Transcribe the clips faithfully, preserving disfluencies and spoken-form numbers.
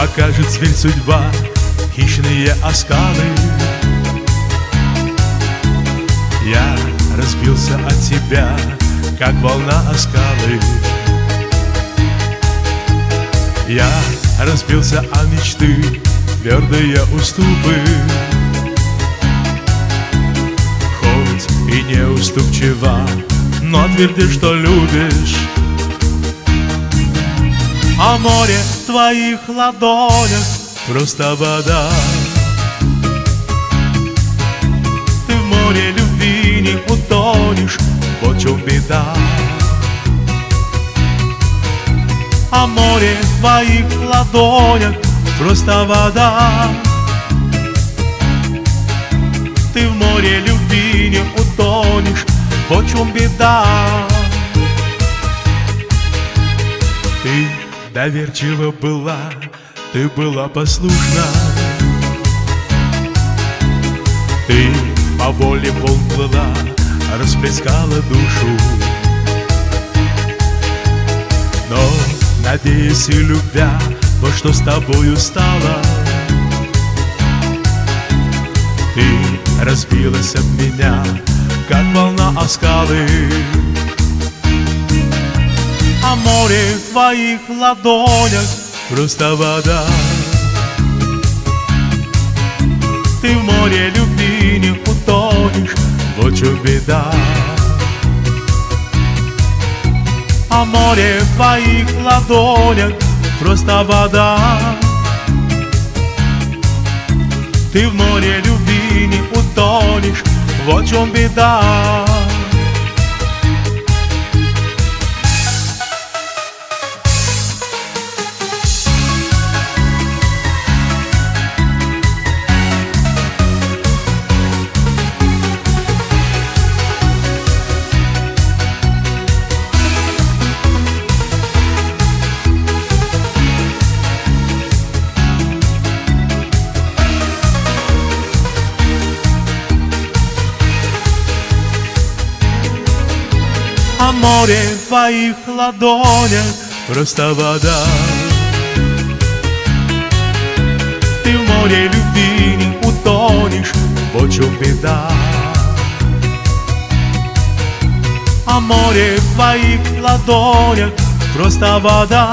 покажет зверь судьба хищные оскалы. Я разбился от тебя, как волна о скалы. Я разбился о мечты, твердые уступы. Хоть и неуступчива, но тверди, что любишь. А море в твоих ладонях просто вода. Ты в море любви не утонешь, вот в чем беда. А море в твоих ладонях просто вода. Ты в море любви не утонешь, вот в чем беда. Ты доверчива была, ты была послушна. Ты по воле волн плыла, расплескала душу. Но, надеясь и любя, во что с тобою стало, ты разбилась об меня, как волна о скалы. А море в твоих ладонях просто вода. Ты в море любви не утонешь, вот в чем беда. А море в твоих ладонях просто вода. Ты в море любви не утонешь, вот в чем беда. А море в твоих ладонях просто вода. Ты в море любви не утонешь, вот в чем беда. А море в твоих ладонях просто вода.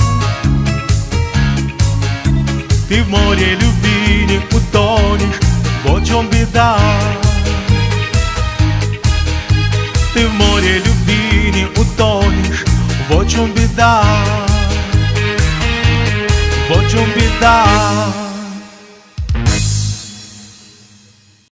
Ты в море любви не утонешь, вот в чем беда. Ты в море любви не утонешь, вот в чем беда, вот в чем беда.